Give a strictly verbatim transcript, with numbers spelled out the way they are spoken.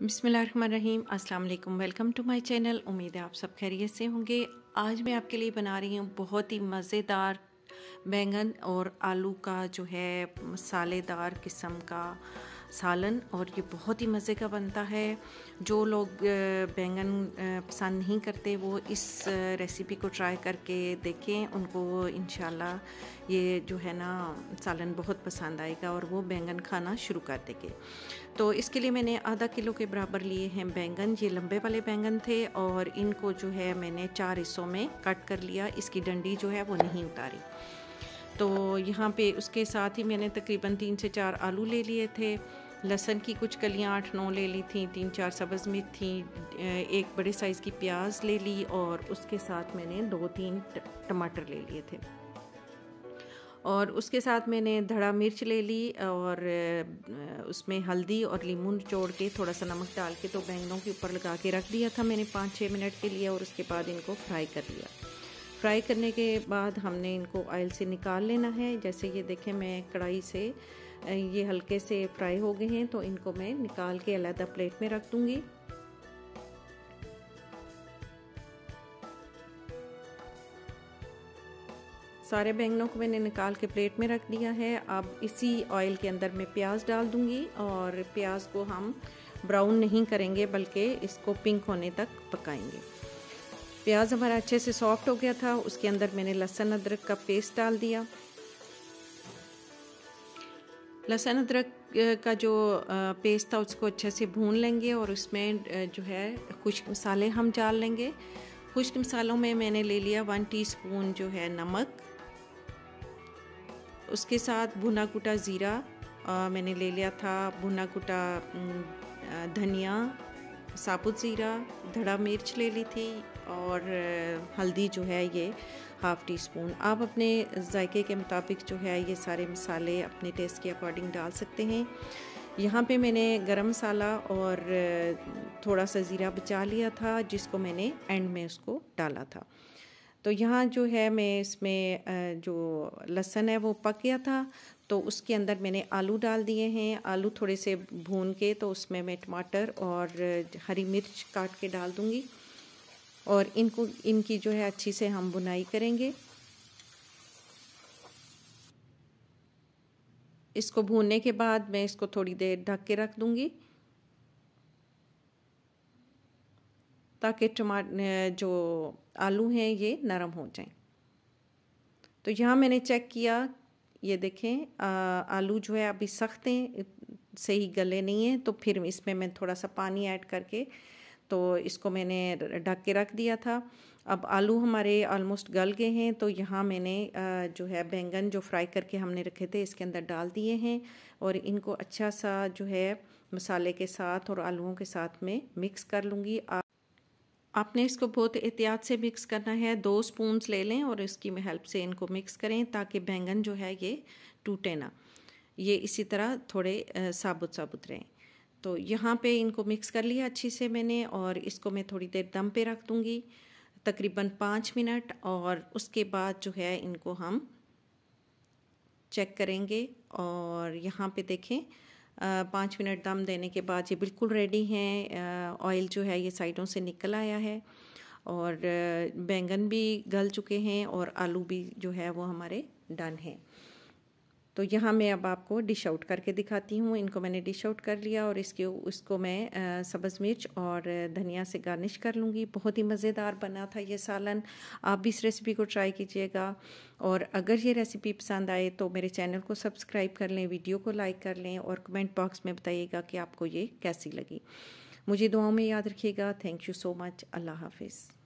बिस्मिल्लाहिर्रहमानिर्रहीम। अस्सलाम वालेकुम। Welcome to my channel. उम्मीद है आप सब खैरियत से होंगे। आज मैं आपके लिए बना रही हूँ बहुत ही मज़ेदार बैंगन और आलू का जो है मसालेदार किस्म का सालन, और ये बहुत ही मज़े का बनता है। जो लोग बैंगन पसंद नहीं करते वो इस रेसिपी को ट्राई करके देखें, उनको इंशाल्लाह ये जो है ना सालन बहुत पसंद आएगा और वो बैंगन खाना शुरू कर देंगे। तो इसके लिए मैंने आधा किलो के बराबर लिए हैं बैंगन। ये लंबे वाले बैंगन थे और इनको जो है मैंने चार हिस्सों में कट कर लिया। इसकी डंडी जो है वो नहीं उतारी। तो यहाँ पे उसके साथ ही मैंने तकरीबन तीन से चार आलू ले लिए थे। लहसुन की कुछ कलियाँ आठ नौ ले ली थी। तीन चार सब्ज़ मिर्च थी। एक बड़े साइज़ की प्याज ले ली और उसके साथ मैंने दो तीन टमाटर ले लिए थे। और उसके साथ मैंने धड़ा मिर्च ले ली और उसमें हल्दी और लीमू निचोड़ के थोड़ा सा नमक डाल के तो बैंगनों के ऊपर लगा के रख दिया था मैंने पाँच छः मिनट के लिए। और उसके बाद इनको फ्राई कर लिया। फ्राई करने के बाद हमने इनको ऑयल से निकाल लेना है। जैसे ये देखें, मैं कढ़ाई से ये हल्के से फ्राई हो गए हैं तो इनको मैं निकाल के अलग प्लेट में रख दूँगी। सारे बैंगनों को मैंने निकाल के प्लेट में रख दिया है। अब इसी ऑयल के अंदर मैं प्याज डाल दूंगी और प्याज को हम ब्राउन नहीं करेंगे बल्कि इसको पिंक होने तक पकाएंगे। प्याज हमारा अच्छे से सॉफ्ट हो गया था। उसके अंदर मैंने लहसुन अदरक का पेस्ट डाल दिया। लहसुन अदरक का जो पेस्ट था उसको अच्छे से भून लेंगे और उसमें जो है खुश्क मसाले हम डाल लेंगे। खुश्क मसालों में मैंने ले लिया वन टीस्पून जो है नमक। उसके साथ भुना कुटा ज़ीरा मैंने ले लिया था। भुना कुटा धनिया, साबुत ज़ीरा, धड़ा मिर्च ले ली थी और हल्दी जो है ये हाफ़ टी स्पून। आप अपने जायके के मुताबिक जो है ये सारे मसाले अपने टेस्ट के अकॉर्डिंग डाल सकते हैं। यहाँ पे मैंने गरम मसाला और थोड़ा सा ज़ीरा बचा लिया था जिसको मैंने एंड में उसको डाला था। तो यहाँ जो है मैं इसमें जो लहसुन है वो पक गया था तो उसके अंदर मैंने आलू डाल दिए हैं। आलू थोड़े से भून के तो उसमें मैं टमाटर और हरी मिर्च काट के डाल दूँगी और इनको इनकी जो है अच्छी से हम बुनाई करेंगे। इसको भूनने के बाद मैं इसको थोड़ी देर ढक के रख दूँगी ताकि टमाटर जो आलू हैं ये नरम हो जाएं। तो यहाँ मैंने चेक किया, ये देखें आ, आलू जो है अभी सख्त हैं, सही गले नहीं हैं। तो फिर इसमें मैं थोड़ा सा पानी ऐड करके तो इसको मैंने ढक के रख दिया था। अब आलू हमारे ऑलमोस्ट गल गए हैं तो यहाँ मैंने जो है बैंगन जो फ्राई करके हमने रखे थे इसके अंदर डाल दिए हैं और इनको अच्छा सा जो है मसाले के साथ और आलूओं के साथ में मिक्स कर लूँगी। आपने इसको बहुत एहतियात से मिक्स करना है। दो स्पून्स ले लें और इसकी हेल्प से इनको मिक्स करें ताकि बैंगन जो है ये टूटे ना, ये इसी तरह थोड़े साबुत साबुत रहें। तो यहाँ पे इनको मिक्स कर लिया अच्छी से मैंने और इसको मैं थोड़ी देर दम पे रख दूँगी तकरीबन पाँच मिनट। और उसके बाद जो है इनको हम चेक करेंगे और यहाँ पे देखें पाँच मिनट दम देने के बाद ये बिल्कुल रेडी हैं। ऑयल जो है ये साइडों से निकल आया है और बैंगन भी गल चुके हैं और आलू भी जो है वो हमारे डन हैं। तो यहाँ मैं अब आपको डिश आउट करके दिखाती हूँ। इनको मैंने डिश आउट कर लिया और इसके उसको मैं सब्ज़ मिर्च और धनिया से गार्निश कर लूँगी। बहुत ही मज़ेदार बना था ये सालन। आप भी इस रेसिपी को ट्राई कीजिएगा और अगर ये रेसिपी पसंद आए तो मेरे चैनल को सब्सक्राइब कर लें, वीडियो को लाइक कर लें और कमेंट बॉक्स में बताइएगा कि आपको ये कैसी लगी। मुझे दुआओं में याद रखिएगा। Thank you so much. अल्लाह हाफिज़।